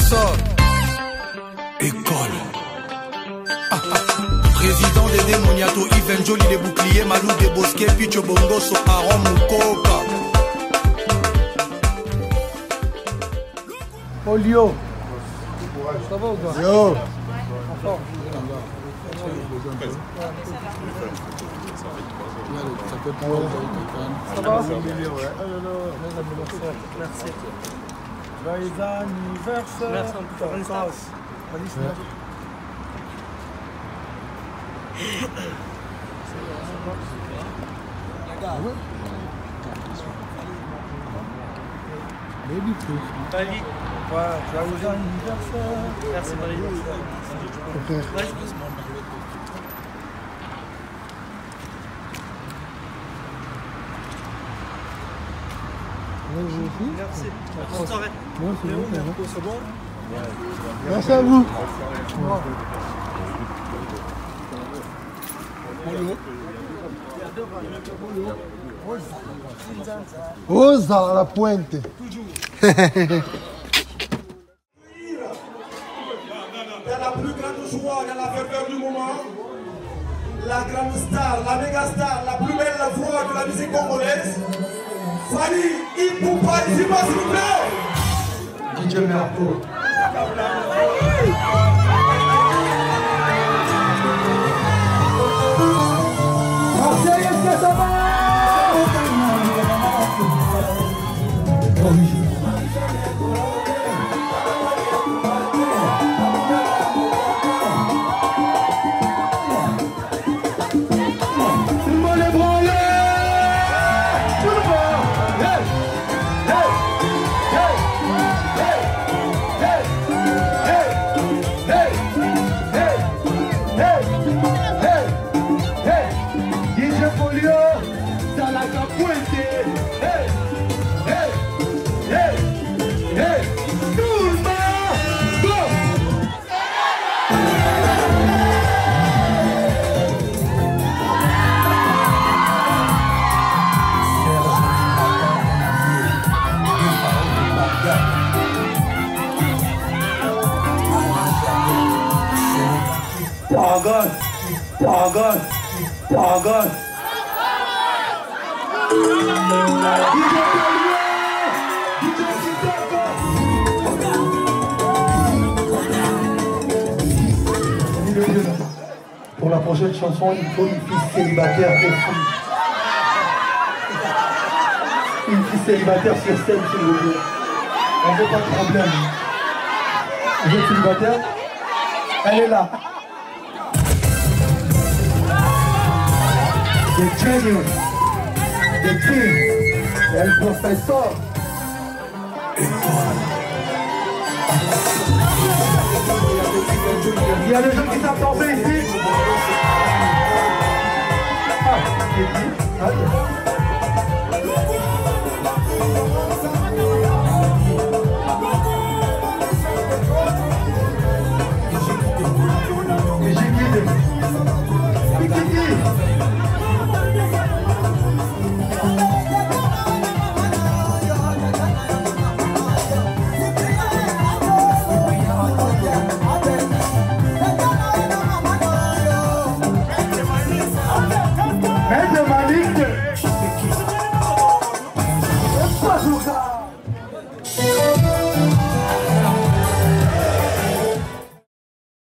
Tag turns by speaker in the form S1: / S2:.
S1: professeur. École. Président des démoniato, Yves Njoli les boucliers, Malou des Bosquets, Picho Bongoso, Aaron Mukoka.
S2: Olio. Ça va ou quoi? Yo. Ça va? Merci. Joyeux anniversaire. Merci encore. Baby truc. Bali. Ouais, joyeux anniversaire. Merci Bali. Merci. Bonne soirée. C'est bon. Merci à vous. Osa la puente.
S3: Dans la plus grande joie, dans la ferveur du moment, la grande star, la méga star, la plus belle voix de la musique congolaise, Fally Ipupa Izima, s'il vous plaît. DJ Merco. Pardon. Pour la prochaine chanson, il faut une fille célibataire et fou. Une fille célibataire sur scène, s'il vous plaît. On ne veut pas de problème. Vous êtes célibataire? Elle est là. The genius, the king, el professeur. Il y a des gens qui savent danser ici. Ah,